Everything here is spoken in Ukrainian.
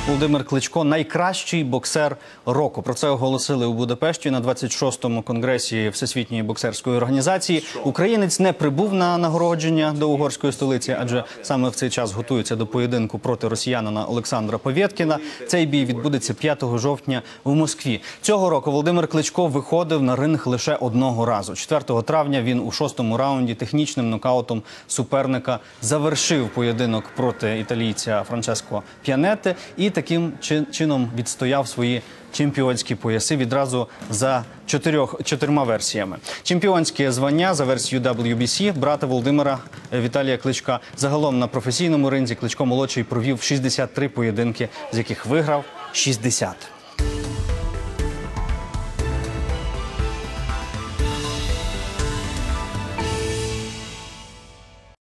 Володимир Кличко – найкращий боксер року. Про це оголосили у Будапешті на 26-му конгресі Всесвітньої боксерської організації. Українець не прибув на нагородження до угорської столиці, адже саме в цей час готується до поєдинку проти росіянина Олександра Повєткіна. Цей бій відбудеться 5 жовтня в Москві. Цього року Володимир Кличко виходив на ринг лише одного разу. 4 травня він у 6-му раунді технічним нокаутом суперника завершив поєдинок проти італійця Франческо П'янетте і таким чином відстояв свої чемпіонські пояси відразу за чотирма версіями. Чемпіонське звання за версією WBC брата Володимира Віталія Кличка. Загалом на професійному ринзі Кличко молодший провів 63 поєдинки, з яких виграв 60.